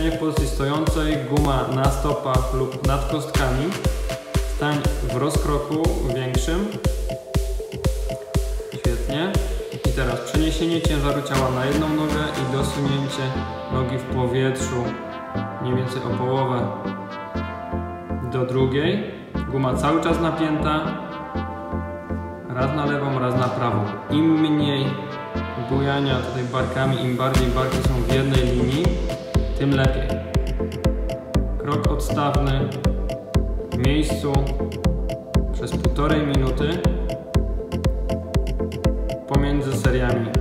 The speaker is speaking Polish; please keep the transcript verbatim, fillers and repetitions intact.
Ćwiczenie w pozycji stojącej, guma na stopach lub nad kostkami. Stań w rozkroku większym. Świetnie. I teraz przeniesienie ciężaru ciała na jedną nogę i dosunięcie nogi w powietrzu mniej więcej o połowę do drugiej. Guma cały czas napięta. Raz na lewą, raz na prawą. Im mniej bujania tutaj barkami, im bardziej barki są w jednej linii, tym lepiej. Krok odstawny w miejscu przez półtorej minuty pomiędzy seriami